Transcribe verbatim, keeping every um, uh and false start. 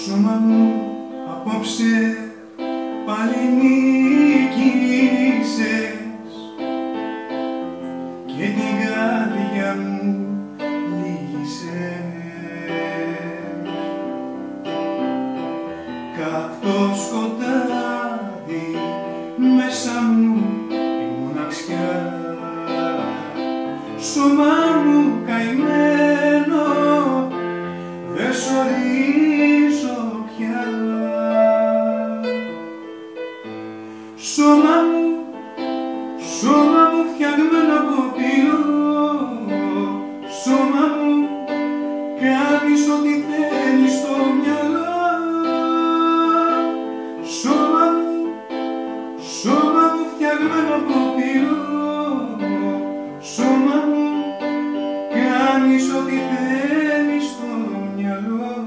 σώμα μου απόψε πάλι νίκησες και την καρδιά μου λύγησες. Καυτό σκοτάδι μέσα μου η μοναξιά, σώμα μου καημένο δεν σ' ορίζω πια. Σώμα μου, σώμα μου φτιαγμένο από πυρό, σώμα μου κάνεις ό,τι θέλεις στο μυαλό. Σώμα μου, σώμα μου φτιαγμένο από πυρό, σώμα μου κάνεις ό,τι θέλεις στο μυαλό.